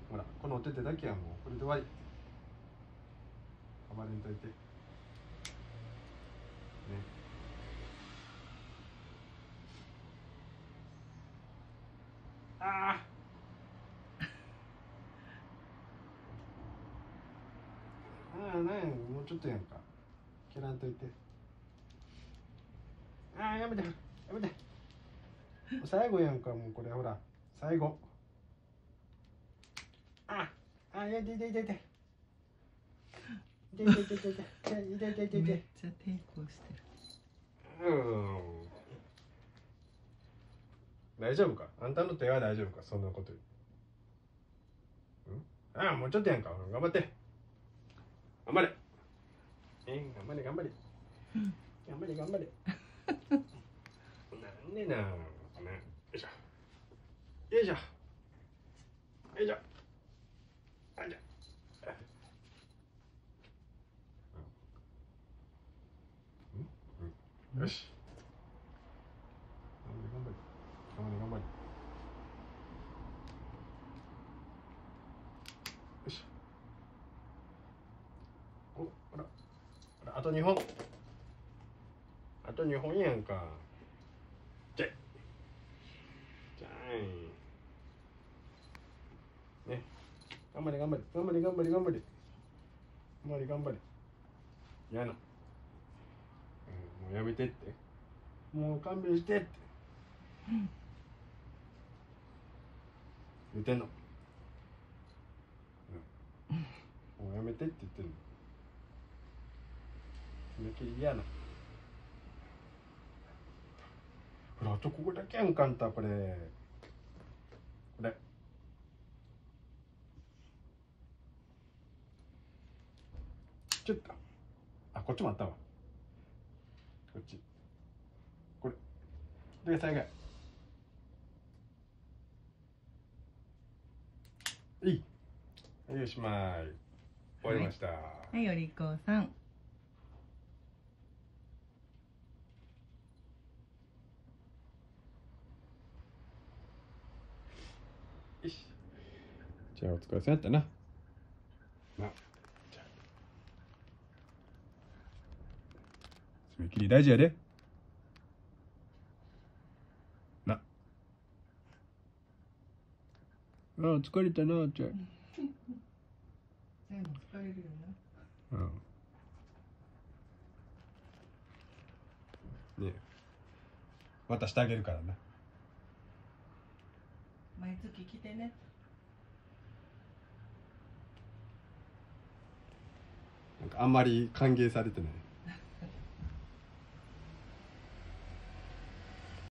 ほらこのお手手だけはもうこれで終わり。暴れんといてね。ああなんやもうちょっとやんか。蹴らんといて。ああやめてやめて。最後やんかもうこれほら最後。ああいや痛い痛い痛い痛い。痛い痛い痛い痛い痛い痛い痛い痛い。 めっちゃ抵抗してる。 大丈夫か。あんたの手は大丈夫か。そんなこと言う。ああもうちょっとやんか。頑張って。頑張れ。頑張れ頑張れ。頑張れ頑張れ。なんでな。よいしょ。よいしょ。よいしょ。よいしょ。よし。頑張れ頑張れ頑張れ頑張れ。よいしょ。おほら。ほらあと2本。あと2本やんか。じゃい。じゃい。ね。頑張れ頑張れ頑張れ頑張れ頑張れ。頑張れ頑張れ。嫌な。もうやめてって。もう勘弁してって。言ってんの。もうやめてって言ってんの。それっきり嫌な。ほらあとここだけやんかんたこれ。これ。ちょっと。あこっちもあったわ。こっち。これ。で最後。いい。はいおしまい。終わりました。 はい、お利口さん。 よし。じゃあお疲れさんやったな。な。じゃあ。爪切り大事やで。な。ああ疲れたなじゃあ。 全部疲れるよな。 うん。ねえ。渡してあげるからな。 毎月来てね。 なんかあんまり歓迎されてない。